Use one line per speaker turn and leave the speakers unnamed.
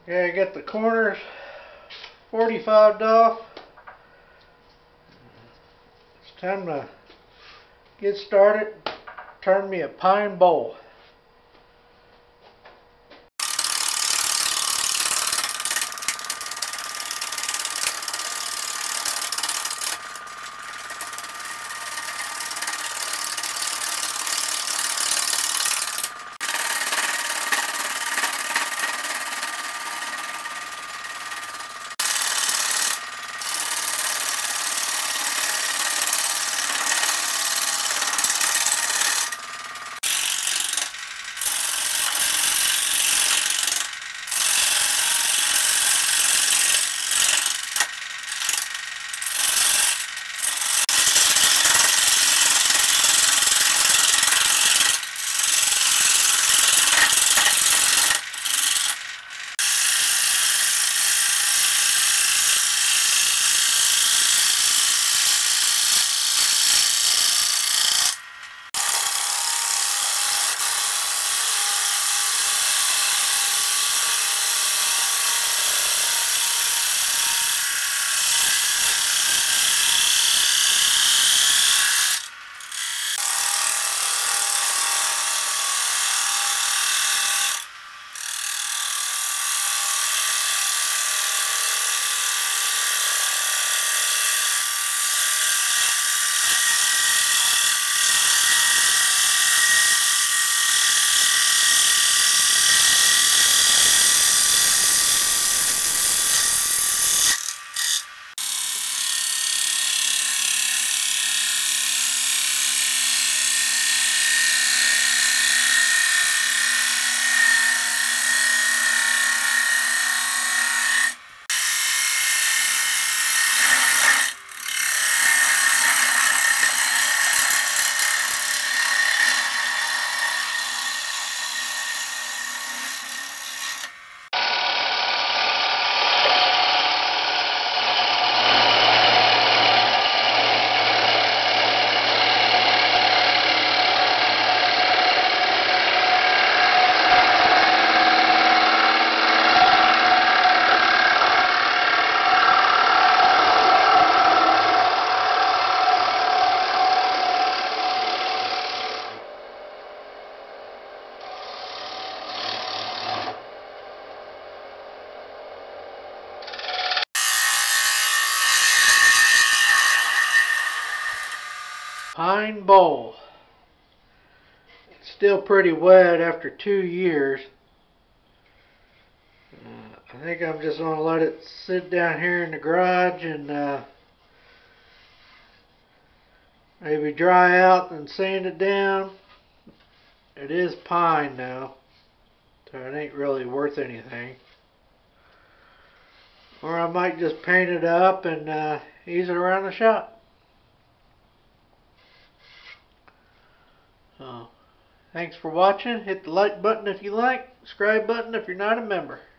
Yeah, I got the corners 45'd off. It's time to get started. Turn me a pine bowl. Pine bowl. It's still pretty wet after 2 years. I think I'm just going to let it sit down here in the garage and maybe dry out and sand it down. It is pine now, so it ain't really worth anything. Or I might just paint it up and use it around the shop. So, thanks for watching. Hit the like button if you like, subscribe button if you're not a member.